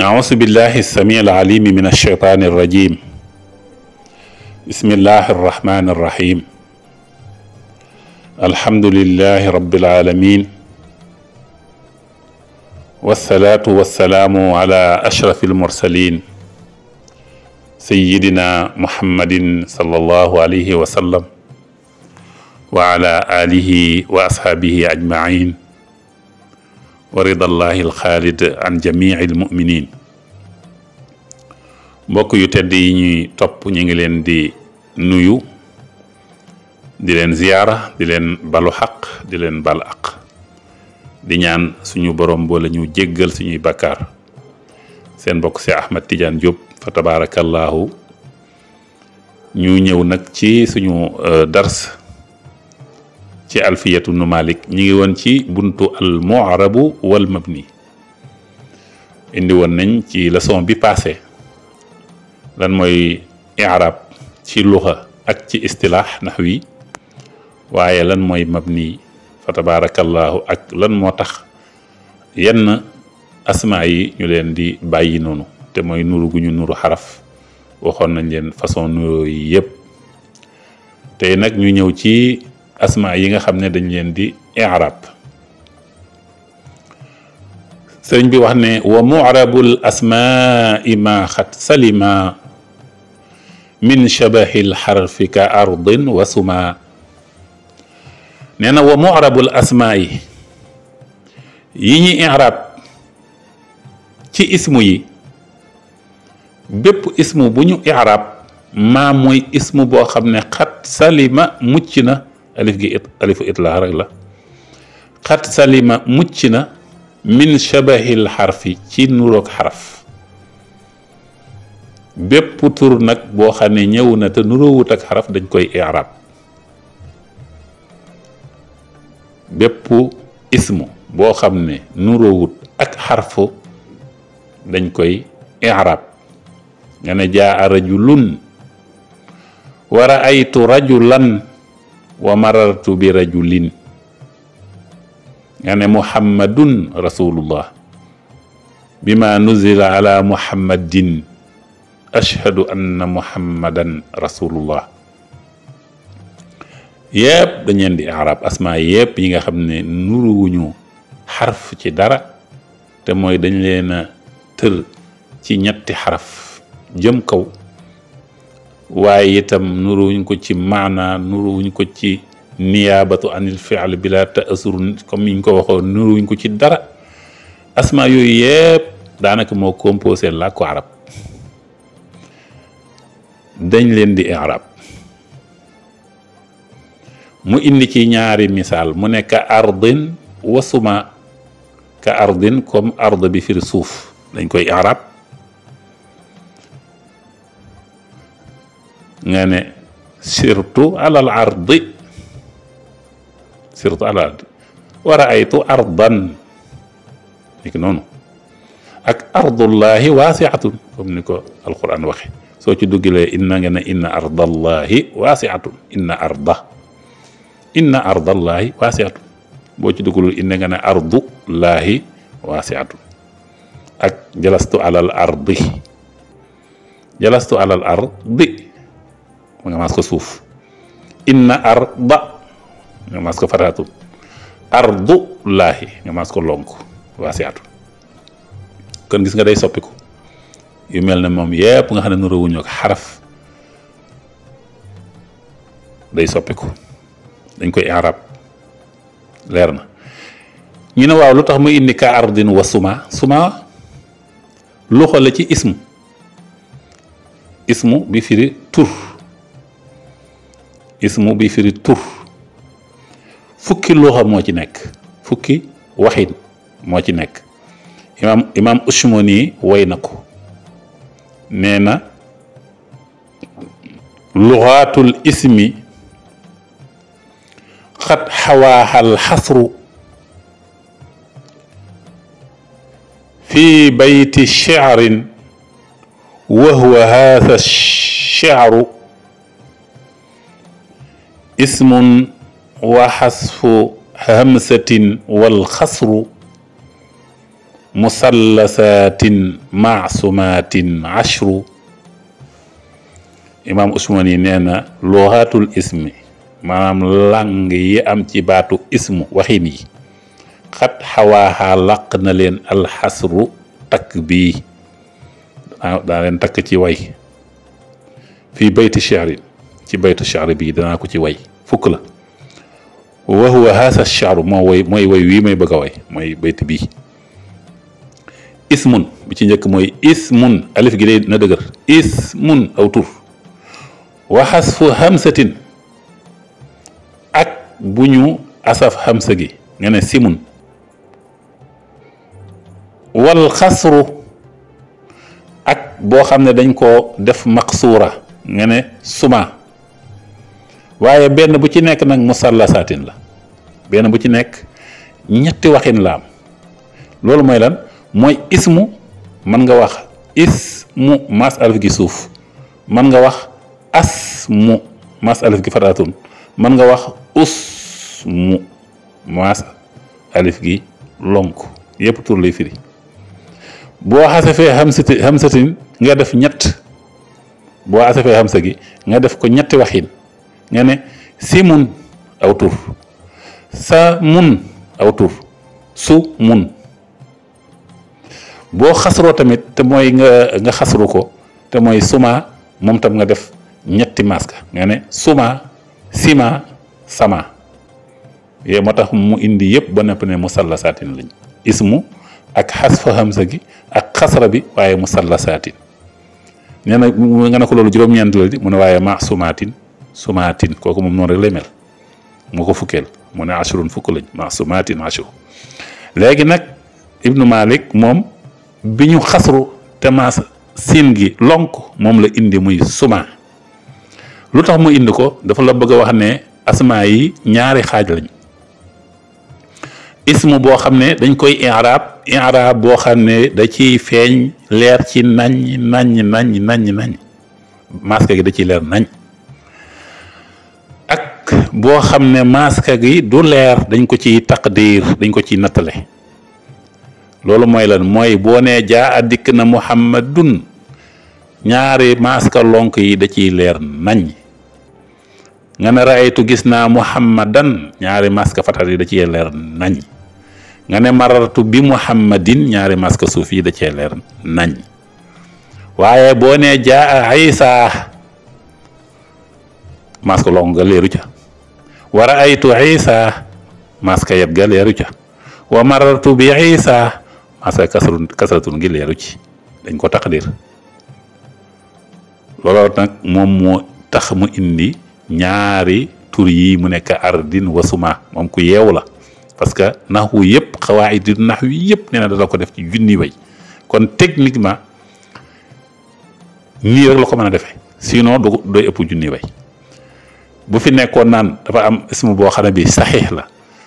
أعوذ بالله السميع العليم من الشيطان الرجيم. بسم الله الرحمن الرحيم. الحمد لله رب العالمين، والصلاة والسلام على أشرف المرسلين سيدنا محمد صلى الله عليه وسلم وعلى آله وأصحابه أجمعين ورضا الله الخالد عن جميع المؤمنين. mbokk yu tedd yi ñuy topp ñu ngi leen di nuyu, di leen ziyaara, di leen balu xaq, di leen bal aq, di ñaan suñu borom boole ñu jéggal suñuy bakkaar. seen mbokk si Ahmed Tidiane Diop fa tabarakallahu ñu ñëw nag ci suñu dars ci alfiyatu nu Malik. ñi ngi woon ci buntu al mu'rabu wal mabni. indi woon nañ ci leçon bi passé lan mooy i'rab ci luxa ak ci istilaax naxwi, waaye lan mooy mabni fa tabarakallahu ak lan moo tax yenn asmaa yi ñu leen di bàyyi noonu te mooy nuru gu ñu nuru xaraf. waxoon nañ leen façon nuroo yi yëpp. tey nag ñu ñëw ci asmaa yi nga xam ne dañ leen di i'rab. sëriñ bi wax ne wa mu'rabul asmaai ma xat salima min shabahil xarfi ka ardin wa suma. nee na wa mu'rabul asmaa yi ñi i'rab ci ismu yi, bépp ismu bu ñu i'rab maa mooy ismu boo xam ne xat salima mucc na, alif gi alifu itlaax rek la. xat salima mucc na min shabahil xarfi ci nuroog xaraf. bépp tur nag boo xam ne ñëw na te nuroowut ak xaraf dañ koy i'rab. bépp ismu boo xam ne nuroowut ak xarfu dañ koy i'rab. nga ne jaa rajulun wa ra'aytu rajulan wa marartu bi rajulin. nga ne muhammadun rasulullah bima nuzila ala muhammadin ashhadu anna muhammadan rasulullah. yëpp dañ leen di i'rab. asmaa yëpp yi nga xam ne nuruwuñu xarf ci dara te mooy dañ leen a tër ci ñetti xaraf jëm kaw, waaye itam nuruwuñ ko ci maana, nuruwuñ ko ci niyaabatu anil fi'l bila ta'assur comme niñ ko waxoon, nuruwuñ ko ci dara. asma yooyu yëpp daanaka moo composé làkku arab. dañ leen di i'rab. mu indi ci ñaari misaal, mu ne ka ardin wa suma. ka ardin comme ard bi firi suuf dañ koy i'rab. nga ne sirtu alal ardi, sirtu alal ardi wa ra'aytu ardan. niki noonu ak ardullahi waasi'atun comme ni ko alquran waxe. soo ci duggilee inna nga ne inna ardallahi waasi'atun, inna ardallahi waasi'atun. boo ci duggulul inna nga ne ardullahi waasi'atun. ak jalastu alal ardi, jalastu alal ardi nga maas ko suuf. inna arda nga maas ko fataatun. ardullahi nga maas ko lonk waasi'atun. kon gis nga day soppiku. yu mel ne moom yépp nga xam ne nuróowuñu ak xaraf day soppiku, dañ koy i'rab. leer na. ñu ne waaw lu tax mu indi ka ardin wa suma. suma loxo la ci ismu. ismu bi firi tur. ismu bi firi tur. fukki loxo moo ci nekk, fukki waxin moo ci nekk. imam Ushmoni way na ko, nee na luxaatul ismi xat xawaaxal xasru fi bayti shi'rin wa huwa haatha shi'ru ismun wa xasfu hamsatin wal xasru musallasatin maasumatin ashru. imaam Usmani nee na luxaatul ismi maanaam lang yi am ci baatu ismu waxin yi xat xawaaxaa laq na leen alxasru takk bii daa leen takk ci way fii bayti sha'rin ci baytu sha'ri bii danaa ko ci way fukk la wa huwa haasa sha'ru mooy way wii may bëgg a way mooy bayti bii ismun bi ci njëkk mooy ismun alif gi day na dëgër ismun aw tur wa xasfu hamsatin ak bu ñu asaf hamsa gi nga ne simun wal xasru ak boo xam ne dañ koo def maqsuura nga ne suma waaye benn bu ci nekk nag musallasaatin la benn bu ci nekk ñetti waxin la am loolu mooy lan mooy ismu mën nga wax ismu mas alif gi suuf mën nga wax asmu mas alif gi fataatun mën nga wax usmu mas alif gi lonk yépp tur lay firi boo xasafee hamsatin nga def ñett boo xasafee hamsa gi nga def ko ñetti waxin nga ne simun aw tur sa mun aw tur su mun boo xasroo tamit te mooy nga xasru ko te mooy suma moom tam nga def ñetti maska nga ne suma sima sama yee moo tax mu indi yëpp ba nepp ne musallasaatin lañ ismu ak xasfa hamsa gi ak xasra bi waaye musallasaatin nee na nga ne ko loolu juróom-ñeent la di mu ne waaye ma sumaatin kooku moom noonu rek lay mel moo ko fukkeel mu ne ashrun fukk lañ ma sumaatin ashru léegi nag ibnu malik moom bi ñu xasru te maas siin gi lonk moom la indi muy suma lu tax mu indi ko dafa la bëgg a wax ne asmaa yi ñaari xaaj lañ ismu boo xam ne dañ koy i'raab boo xam ne da ciy feeñ leer ci nañ maska gi da ciy leer nañ ak boo xam ne maska gi du leer dañ ko ciy taqdir dañ ko ciy nattale loolu mooy lan mooy boo nee jaa a dikk na muhammadun ñaari maska lonk yi da ciy leer nañ nga ne raaytu gis naa muhammadan ñaari maska fatat yi da ciy leer nañ nga ne marartu bi muhammadin ñaari maska suuf yi da cee leer nañ waaye boo nee jaa a isa maska lonk ga leeru ca wa raaytu isa maska yet ga leeru ca wa marartu bi isa maska kasratun gi leeru ci dañ ko taqdir looloo nag moom moo tax mu indi ñaari tur yi mu nekk ardin wasuma moom ku yeewu la parce que naxwu yëpp xawaayidu naxwu yëpp nee na dala ko def ci junni way kon techniquement nii rek la ko mën a defee sinon du doy ëpp junni way bu fi nekkoon naan dafa am ismu boo xam ne bi saxiix la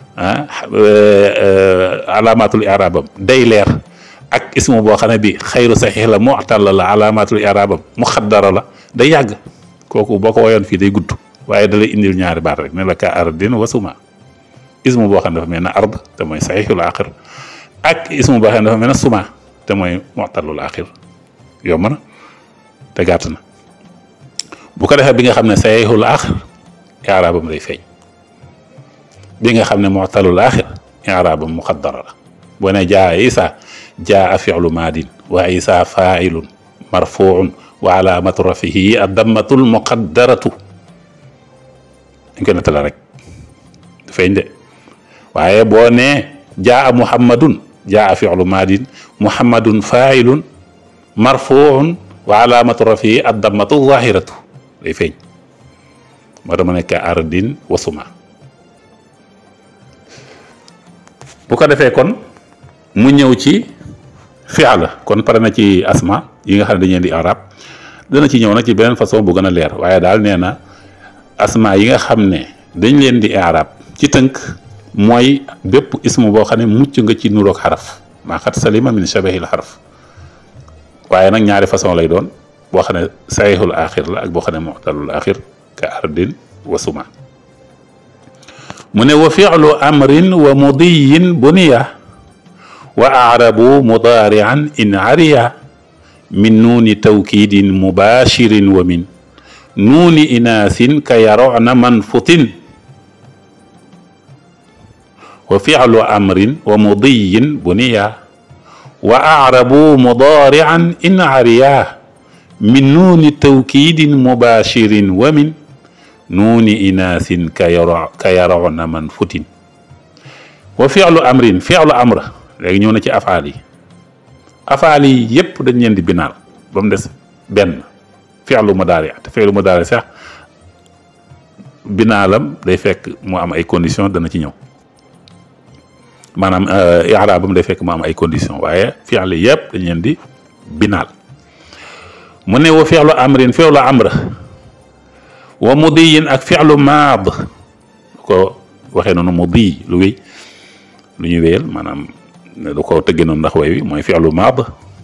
alaamatul i'raabam day leer ak ismu boo xam ne bi xayru saxiix la mu'tal la alaamatul i'raabam muxaddara la day yàgg kooku boo ko woyoon fii day gudd waaye da lay indil ñaari baat rek ne la ka ardin wasuma ismu boo xam ne dafa mel ne ard te mooy saxiixul aaxir ak ismu boo xam ne dafa mel ne suma te mooy mu'talul aaxir yomb na te gàtt na bu ko defee bi nga xam ne saxiixul aaxir i'raabam day feeñ bi nga xam ne mu'talul aaxir i'raabam muqaddara la boo ne jaa isa jaa fi'lu maadin wa isa faa'ilun marfuun wa alaamatu rafihi ad-dammatul muqaddaratu dañ koy nettala rek feeñ de waaye boo nee jaa muhammadun jaa fi'lu maadin muhammadun faa'ilun marfuun wa alaamatu rafihi ad-dammatu zaahiratu day feeñ moo tax mu nekk ardin wasuma bu ko defee kon mu ñëw ci fi'la kon pare na ci asma yi nga xam ne dañu leen di arab dana ci ñëw nag ci beneen façon bu gën a leer waaye daal nee na asma yi nga xam ne dañ leen di arab ci tënk mooy bépp ismu boo xam ne mucc nga ci nuroog xaraf maa xat salima min shabahil xaraf waaye nag ñaari façon lay doon boo xam ne saxiixul aaxir la ak boo xam ne mu'talul aaxir ka ardin wa suma mu ne wa fi'lu amrin wa mudiyin buniya wa aarabu mudaarian in ariya min nuuni tawkiidin mubashirin wa min nuuni inaasin ka yarona manfutin wa fi'lu amrin wa mudiyin buniya wa aarabu mudaarian in ariya min nuuni tawkiidin mubashirin wa min nuuni inaasin ka yarona manfutin wa fi'lu amrin fi'lu amr léegi ñëw na ci afaal yi afaal yi yépp dañ leen di binaal ba mu des benn fi'lu mudaari te fi'lu mudaari sax binaalam day fekk mu am ay conditions dana ci ñëw maanaam i'raabam day fekk mu am ay conditions waaye fi'l yépp dañ leen di binaal mu ne wa fi'lu amrin fi'lu amr wa mudiyin ak fi'lu maad ko waxee noonu mudi lu wéy lu ñu wéyal maanaam du ko tëggee noonu ndax way wi mooy fi'lu maad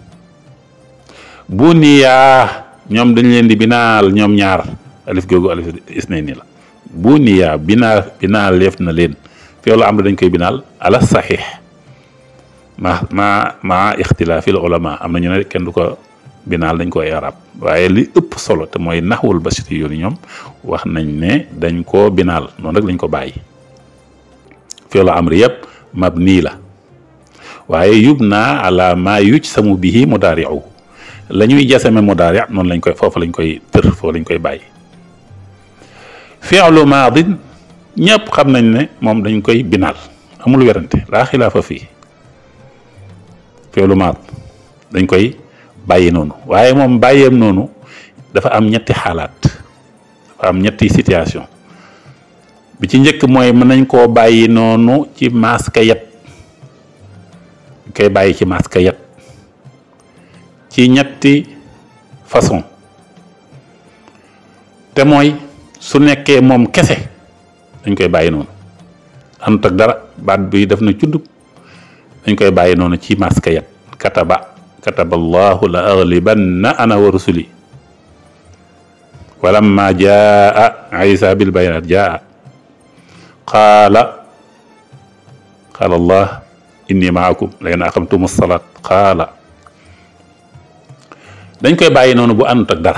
bu niyaa ñoom dañ leen di binaal ñoom ñaar alif googu alif isnayni la bu niyaa binaal leef na leen fi'lu amr dañ koy binaal ala saxiix ma ixtilaafil ulama am na ñu ne kenn du ko binaal dañ koy arab waaye li ëpp solo te mooy naxwul basiti yoonu ñoom wax nañ ne dañ koo binaal noonu rek lañ ko bàyyi fi'lu amr yëpp mabni la waaye yubna ala ma yujsamu bihi mudaari'u la ñuy jasame mudaari' noonu lañ koy foofu lañ koy tër foofu lañ koy bàyyi fi'lu maadin ñëpp xam nañ ne moom dañ koy binaal amul werante laa xilaafa fii fi'lu maad dañ koy bàyyi noonu waaye moom bàyyeem noonu dafa am ñetti xaalaat dafa am ñetti situation bi ci njëkk mooy mën nañ koo bàyyi noonu ci maska yet koy bàyyi ci maska yet ci ñetti façon te mooy su nekkee moom kese dañ koy bàyyi noonu àndut ak dara baat bi def na cuddub dañ koy bàyyi noonu ci maska yet kataba allahu la aghlibanna ana wa rusuli walamma jaa isa bil bayinat jaa qaala allah inni maakum la in aqamtumu salaat qaala dañ koy bàyyi noonu bu àndut ak dara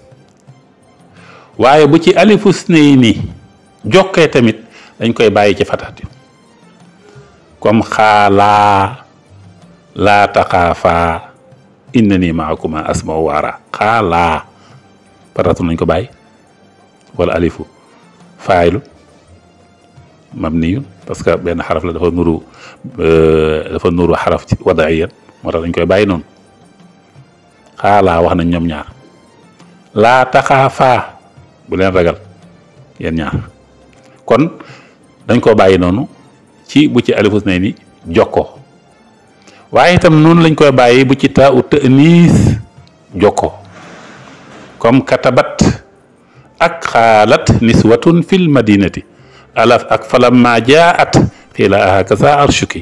waaye bu ci alifu snayni jokkee tamit dañ koy bàyyi ci fataat yi comme xaalaa laa taxaafaa innani maakuma asma'u wa ara xaalaa fataatu nañ ko bàyyi wala alifu faayilu mabniyun parce que benn xaraf la dafa nuru xaraf ci wadaiyan moo tax dañ koy bàyyi noonu xaalaa wax nañ ñoom ñaar laa taxaafaa bu leen ragal yéen ñaar kon dañ ko bàyyi noonu ci bu ci alifus nay ni jokkoo waaye itam noonu lañ koy bàyyi bu ci taa u ta'niis jokkoo comme katabat ak xaalat niswatun fil madinati alaf ak falamma jaat qiila hakaza arshuki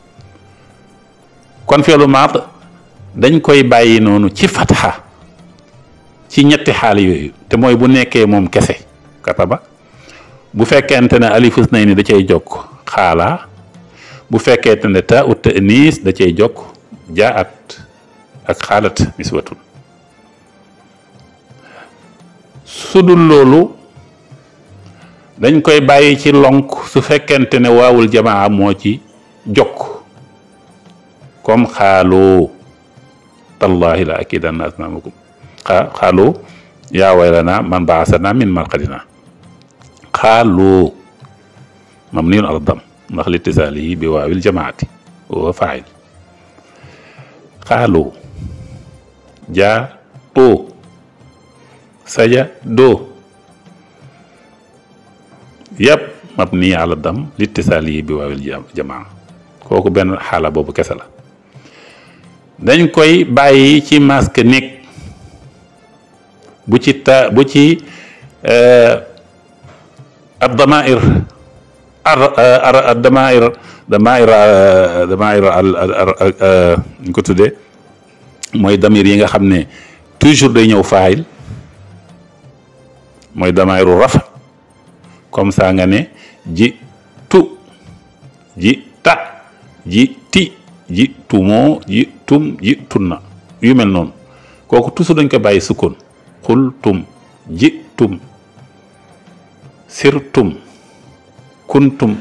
kon fi'lu maad dañ koy bàyyi noonu ci fatxa ci ñetti xaal yooyu te mooy bu nekkee moom kese kataba bu fekkente ne alifus nay ni da cay jokk xaalaa bu fekkente ne taa u ta'niis da cay jokk jaat ak xaalat niswatun sudul loolu dañ koy bàyyi ci lonk su fekkente ne waawul jamaa moo ci jokk comme xaaloo tallahi la akidanna asnamakum xaaloo yaa waylana man baasana min marqadina xaaloo mamniyun ala dam ndax litisaalihi bi waawil jamaati wa faa'il xaaloo jaa oo saja doo yëpp mabni ala dam litisaalihi bi waawil jamaa kooku benn xaala boobu kese la dañ koy bàyyi ci masque nekk bu ci ad damair ñu ko tuddee mooy damir yi nga xam ne toujours day ñëw faayil mooy damairu rafa comme ça nga ne ji tu ji ta ji ti jitumoo jitum jitunna yu mel noonu kooku toujours dañ ko bàyyi sukkoon xultum jitum sirtum kuntum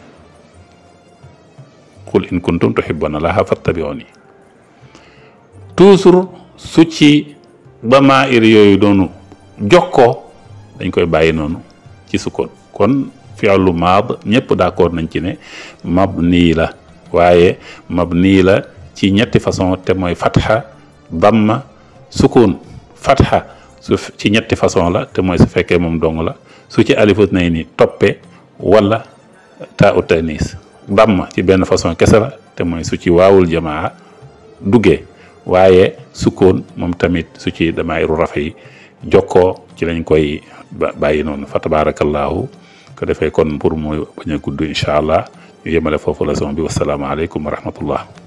qul in kuntum tuhibbuna allaha fattabi'uni toujours su ci damaa'ir yooyu doonu jokkoo dañ koy bàyyi noonu ci sukkoon kon fi'lu maad ñëpp d'accord nañ ci ne mabni la waaye mabni la ci ñetti façon te mooy fatha damma sukun fatha su ci ñetti façon la te mooy su fekkee moom dong la su ci alifut nay ni toppe wala taa ut tanis damma ci benn façon kese la te mooy su ci waawul jamaa duggee waaye sukun moom tamit su ci damaa'iru rafa yi jokkoo ci lañ koy bàyyi noonu fa tabarakallahu ko defee kon pour mu bañ a gudd incha allah ñu yemale foofu leçon bi wasalaamaaleykum wa rahmatullah